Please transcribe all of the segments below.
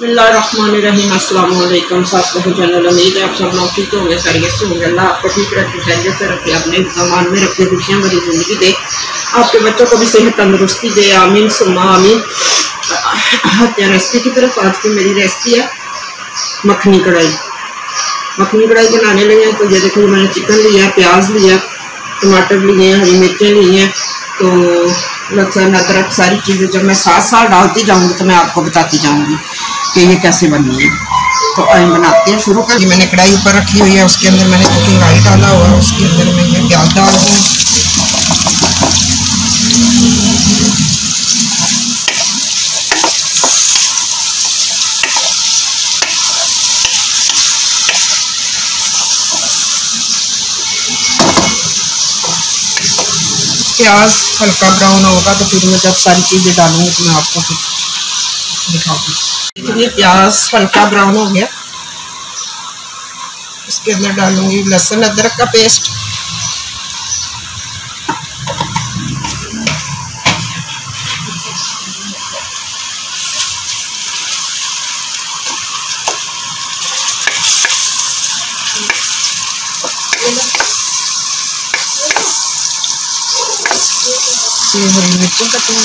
बिस्मिल्लाहिर्रहमानिर्रहीम। अस्सलाम वालेकुम साथियों, चैनल उम्मीद है आप सब लोग ठीक होंगे, खैरियत से होंगे। अल्लाह आपको ठीक रखे, खैरियत से रखे, अपने ज़मान में रखे, खुशियाँ भरी ज़िंदगी दे, आपके बच्चों को भी सेहत तंदुरुस्ती दे। आमीन सुम्मा आमीन। रेसिपी की तरफ आज की मेरी रेसिपी है मखनी कढ़ाई। मखनी कढ़ाई बनाने लगे हैं तो ये देखो, मैंने चिकन लिया, प्याज लिया, टमाटर लिए हैं, हरी मिर्चें ली हैं, तो लहसुन अदरक सारी चीज़ें जब मैं साथ साथ डालती जाऊँगी तो मैं आपको बताती जाऊँगी कि ये कैसे बननी है। तो आइए बनाते हैं, शुरू कर। मैंने कढ़ाई ऊपर रखी हुई है, उसके अंदर मैंने कुकिंग ऑयल डाला हुआ है, उसके अंदर मैं ये प्याज डाल दूँ। प्याज हल्का ब्राउन होगा तो फिर मैं जब सारी चीज़ें डालूंगी तो मैं आपको फिर दिखाऊंगी। ये प्याज हल्का ब्राउन हो गया, इसके अंदर डालूंगी लहसुन अदरक का पेस्ट, ये हरी मिर्ची कटूंगी,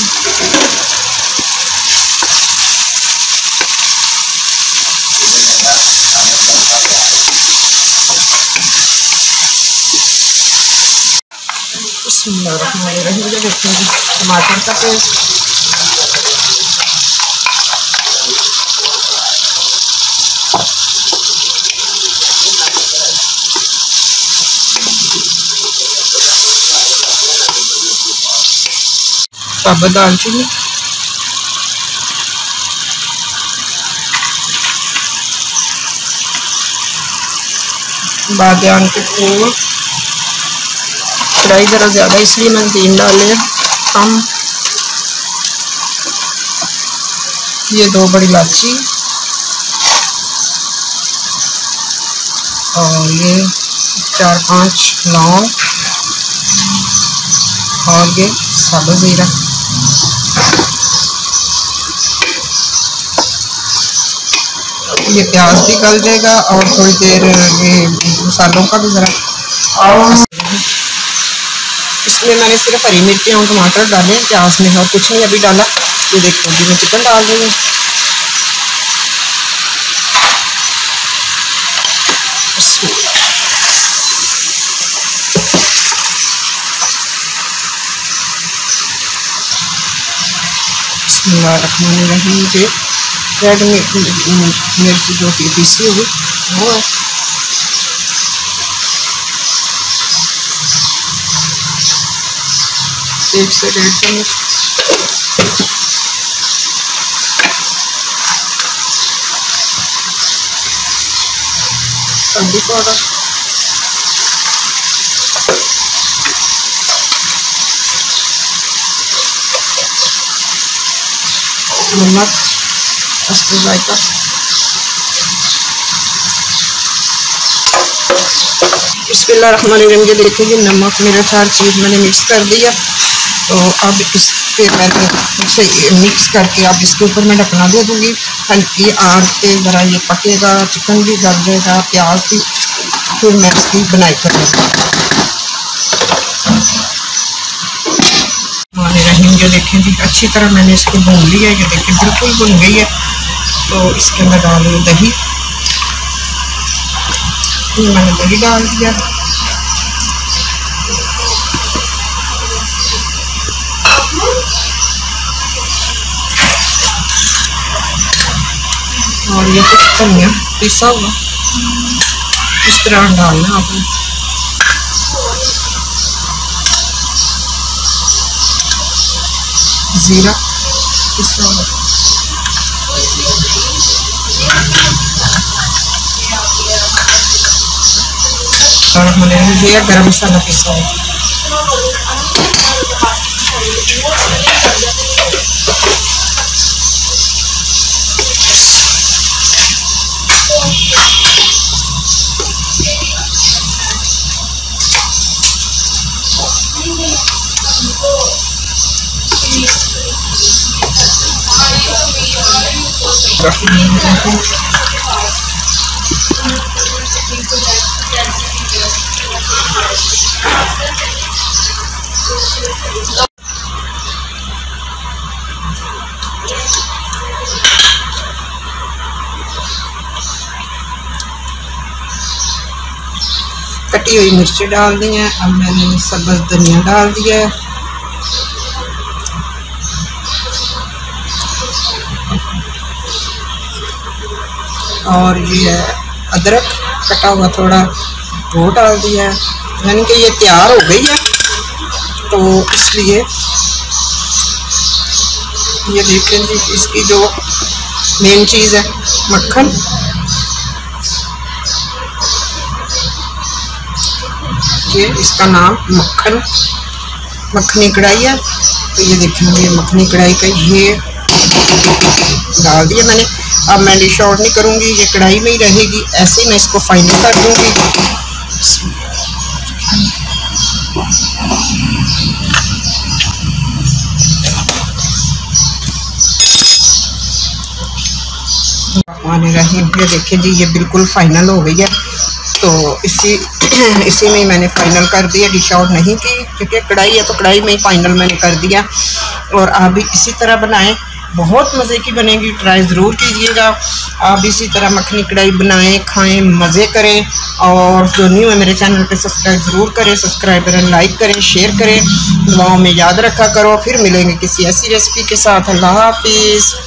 देखेंगे टमाटर का पेस्ट, साबुत दालचीनी, बादियान के फूल। कढ़ाई ज़रा ज़्यादा इसलिए मैंने 3 डाले हम। ये 2 बड़ी इलायची और ये 4-5 लौंग और ये साबुत ज़ीरा। ये प्याज भी गल जाएगा और थोड़ी देर ये मसालों का भी ज़रा। और इसमें मैंने सिर्फ हरी मिर्ची और टमाटर डाले, प्याज में और कुछ नहीं अभी डाला। ये देखो जी मैं चिकन डाल रही हूँ। बिस्मिल्लाहिर्रहमानिर्रहीम। ये रेड मिर्च जो कि पीसी हुई वो है। एक से 1.5 चम्मच हल्दी पाउडर, नमक, हस्बे जायका, बिस्मिल्लाहिर्रहमानिर्रहीम। ये देखिए नमक मेरा हर चीज़ मैंने मिक्स कर दिया। तो अब इस पे मैंने इसे मिक्स करके अब इसके ऊपर मैं ढकना दे दूँगी हल्की आग पे। ज़रा ये पकेगा, चिकन भी गल जाएगा, प्याज भी, फिर मैं इसकी बनाई करूँगी। ये देखें जी अच्छी तरह मैंने इसको भून लिया है। ये देखें बिल्कुल भुन गई है। तो इसके अंदर डालूँ दही, मैंने दही डाल दिया। और ये कुछ धनिया पिसा हुआ इस तरह डालना आपने। जीरा पिसा हुआ, और मैंने ये गरम मसाला पिसा हुआ। कटी हुई मिर्ची डाल दी हैं। अब मैंने सब्ज़ धनिया डाल दिया है। और ये है अदरक कटा हुआ थोड़ा, वो डाल दिया है। यानी कि ये तैयार हो गई है, तो इसलिए ये देखें जी, इसकी जो मेन चीज़ है मक्खन, ये इसका नाम मखनी कढ़ाई है। तो ये देखेंगे मखनी कढ़ाई का ये डाल दिया मैंने। अब मैं डिश आउट नहीं करूँगी, ये कढ़ाई में ही रहेगी, ऐसे ही मैं इसको फाइनल कर दूँगी। ये देखिए जी, ये बिल्कुल फाइनल हो गई है। तो इसी में ही मैंने फाइनल कर दिया, डिश आउट नहीं की, क्योंकि कढ़ाई है तो कढ़ाई में ही फाइनल मैंने कर दिया। और आप भी इसी तरह बनाएं, बहुत मज़े की बनेगी, ट्राई ज़रूर कीजिएगा। आप इसी तरह मखनी कढ़ाई बनाएं, खाएं, मज़े करें। और जो न्यू है मेरे चैनल पे सब्सक्राइब ज़रूर करें, सब्सक्राइब करें, लाइक करें, शेयर करें, दुआओं में याद रखा करो। फिर मिलेंगे किसी ऐसी रेसिपी के साथ। अल्लाह हाफिज़।